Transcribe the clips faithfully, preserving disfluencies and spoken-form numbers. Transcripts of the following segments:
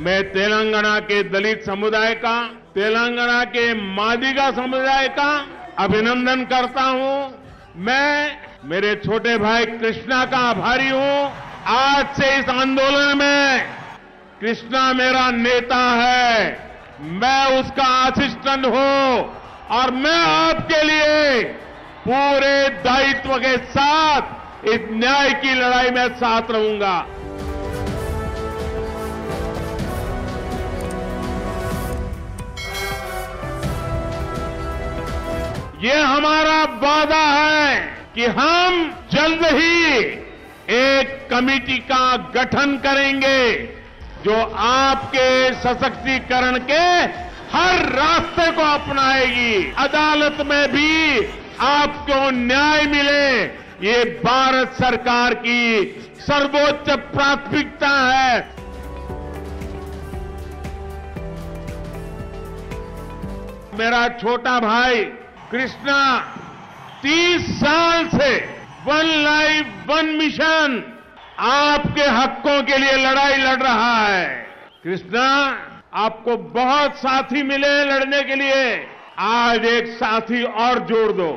मैं तेलंगाना के दलित समुदाय का, तेलंगाना के मादिगा समुदाय का अभिनंदन करता हूं। मैं मेरे छोटे भाई कृष्णा का आभारी हूं। आज से इस आंदोलन में कृष्णा मेरा नेता है, मैं उसका असिस्टेंट हूं और मैं आपके लिए पूरे दायित्व के साथ इस न्याय की लड़ाई में साथ रहूंगा। ये हमारा वादा है कि हम जल्द ही एक कमेटी का गठन करेंगे जो आपके सशक्तिकरण के हर रास्ते को अपनाएगी। अदालत में भी आपको न्याय मिले, ये भारत सरकार की सर्वोच्च प्राथमिकता है। मेरा छोटा भाई कृष्णा तीस साल से वन लाइफ वन मिशन आपके हकों के लिए लड़ाई लड़ रहा है। कृष्णा, आपको बहुत साथी मिले हैं लड़ने के लिए, आज एक साथी और जोड़ दो।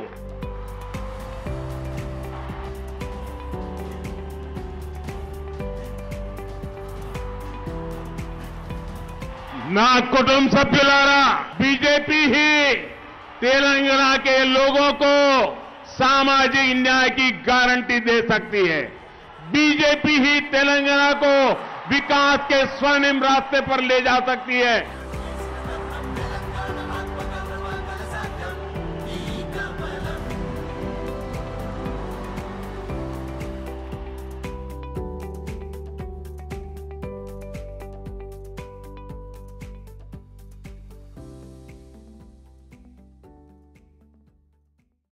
నా కుటుంబ సభ్యులారా, बीजेपी ही तेलंगाना के लोगों को सामाजिक न्याय की गारंटी दे सकती है। बीजेपी ही तेलंगाना को विकास के स्वर्णिम रास्ते पर ले जा सकती है।